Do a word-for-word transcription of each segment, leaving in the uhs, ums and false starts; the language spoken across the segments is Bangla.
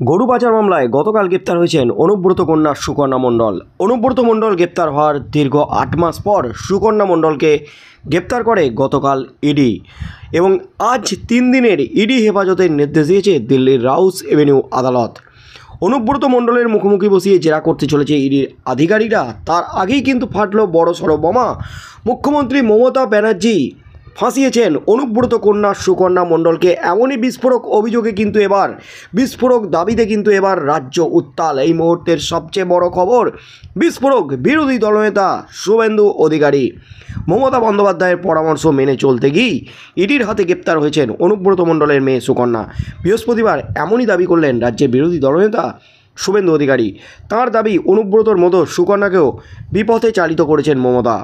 গরু পাচার মামলায় গতকাল গ্রেপ্তার হয়েছেন অনুব্রত কন্যা সুকন্যা মণ্ডল। অনুব্রত মণ্ডল গ্রেপ্তার হওয়ার দীর্ঘ আট মাস পর সুকন্যা মণ্ডলকে গ্রেপ্তার করে গতকাল ইডি এবং আজ তিন দিনের ইডি হেফাজতের নির্দেশ দিয়েছে দিল্লির রাউস এভিনিউ আদালত। অনুব্রত মণ্ডলের মুখোমুখি বসিয়ে জেরা করতে চলেছে ইডির আধিকারিকরা। তার আগেই কিন্তু ফাটল বড় সড়ো বোমা। মুখ্যমন্ত্রী মমতা ব্যানার্জি ফাঁসিয়েছেন অনুব্রত কন্যা সুকন্যা মণ্ডলকে। এমনই বিস্ফোরক অভিযোগে কিন্তু এবার বিস্ফোরক দাবিতে কিন্তু এবার রাজ্য উত্তাল। এই মুহূর্তের সবচেয়ে বড় খবর, বিস্ফোরক বিরোধী দলনেতা শুভেন্দু অধিকারী মমতা বন্দ্যোপাধ্যায়ের পরামর্শ মেনে চলতে গিয়েই ইডির হাতে গ্রেপ্তার হয়েছেন অনুব্রত মণ্ডলের মেয়ে সুকন্যা। বৃহস্পতিবার এমনই দাবি করলেন রাজ্যের বিরোধী দলনেতা শুভেন্দু অধিকারী। তাঁর দাবি, অনুব্রতর মতো সুকন্যাকেও বিপথে চালিত করেছেন মমতা।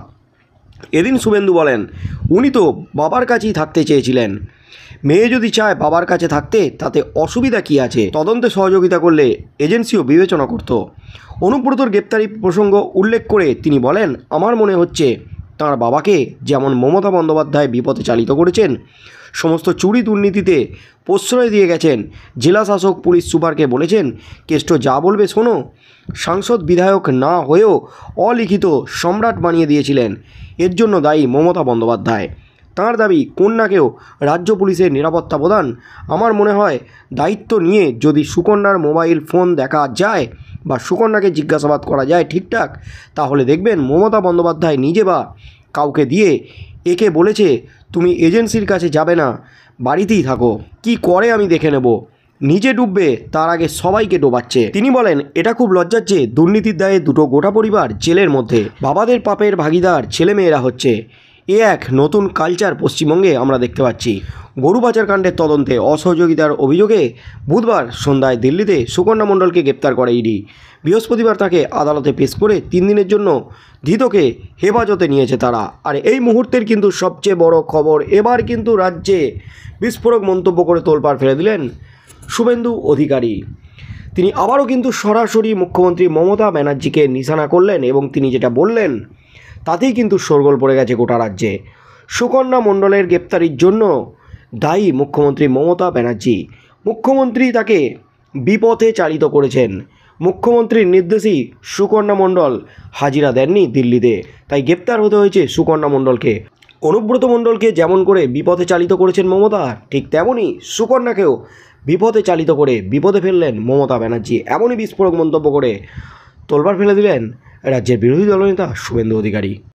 এদিন শুভেন্দু বলেন, উনি তো বাবার কাছেই থাকতে চেয়েছিলেন। মেয়ে যদি চায় বাবার কাছে থাকতে, তাতে অসুবিধা কী আছে? তদন্তে সহযোগিতা করলে এজেন্সিও বিবেচনা করত। অনুব্রতর গ্রেপ্তারি প্রসঙ্গ উল্লেখ করে তিনি বলেন, আমার মনে হচ্ছে তাঁর বাবাকে যেমন মমতা বন্দ্যোপাধ্যায় বিপথে চালিত করেছেন, সমস্ত চুরি দুর্নীতিতে প্রশ্রয় দিয়ে গেছেন, জেলা শাসক পুলিশ সুপারকে বলেছেন কেষ্ট যা বলবে শোনো, সাংসদ বিধায়ক না হয়েও অলিখিত সম্রাট বানিয়ে দিয়েছিলেন, এর জন্য দায়ী মমতা বন্দ্যোপাধ্যায়। তাঁর দাবি, কন্যাকেও রাজ্য পুলিশের নিরাপত্তা প্রদান। আমার মনে হয় দায়িত্ব নিয়ে যদি সুকন্যার মোবাইল ফোন দেখা যায় বা সুকন্যাকে জিজ্ঞাসাবাদ করা যায় ঠিকঠাক, তাহলে দেখবেন মমতা বন্দ্যোপাধ্যায় নিজে বা কাউকে দিয়ে একে বলেছে তুমি এজেন্সির কাছে যাবে না, বাড়িতেই থাকো, কি করে আমি দেখে নেব। নিজে ডুববে তার আগে সবাইকে ডোবাচ্ছে। তিনি বলেন, এটা খুব লজ্জার যে দুর্নীতির দায়ে দুটো গোটা পরিবার জেলের মধ্যে, বাবাদের পাপের ভাগিদার ছেলেমেয়েরা হচ্ছে। এ এক নতুন কালচার পশ্চিমবঙ্গে আমরা দেখতে পাচ্ছি। গরু পাচার কাণ্ডের তদন্তে অসহযোগিতার অভিযোগে বুধবার সন্ধ্যায় দিল্লিতে সুকন্যা মণ্ডলকে গ্রেপ্তার করে ইডি। বৃহস্পতিবার তাকে আদালতে পেশ করে তিন দিনের জন্য ধৃতকে হেফাজতে নিয়েছে তারা। আর এই মুহূর্তের কিন্তু সবচেয়ে বড় খবর, এবার কিন্তু রাজ্যে বিস্ফোরক মন্তব্য করে তোলপাড় ফেলে দিলেন শুভেন্দু অধিকারী। তিনি আবারও কিন্তু সরাসরি মুখ্যমন্ত্রী মমতা ব্যানার্জিকে নিশানা করলেন এবং তিনি যেটা বললেন তাতেই কিন্তু শোরগোল পড়ে গেছে গোটা রাজ্যে। সুকন্যা মণ্ডলের গ্রেপ্তারির জন্য দায়ী মুখ্যমন্ত্রী মমতা ব্যানার্জি। মুখ্যমন্ত্রী তাকে বিপথে চালিত করেছেন। মুখ্যমন্ত্রীর নির্দেশেই সুকন্যা মণ্ডল হাজিরা দেননি দিল্লিতে, তাই গ্রেপ্তার হতে হয়েছে সুকন্যা মণ্ডলকে। অনুব্রত মণ্ডলকে যেমন করে বিপথে চালিত করেছেন মমতা, ঠিক তেমনই সুকন্যাকেও বিপথে চালিত করে বিপদে ফেললেন মমতা ব্যানার্জি। এমনই বিস্ফোরক মন্তব্য করে তোলপাড় ফেলে দিলেন রাজ্যের বিরোধী দলনেতা শুভেন্দু অধিকারী।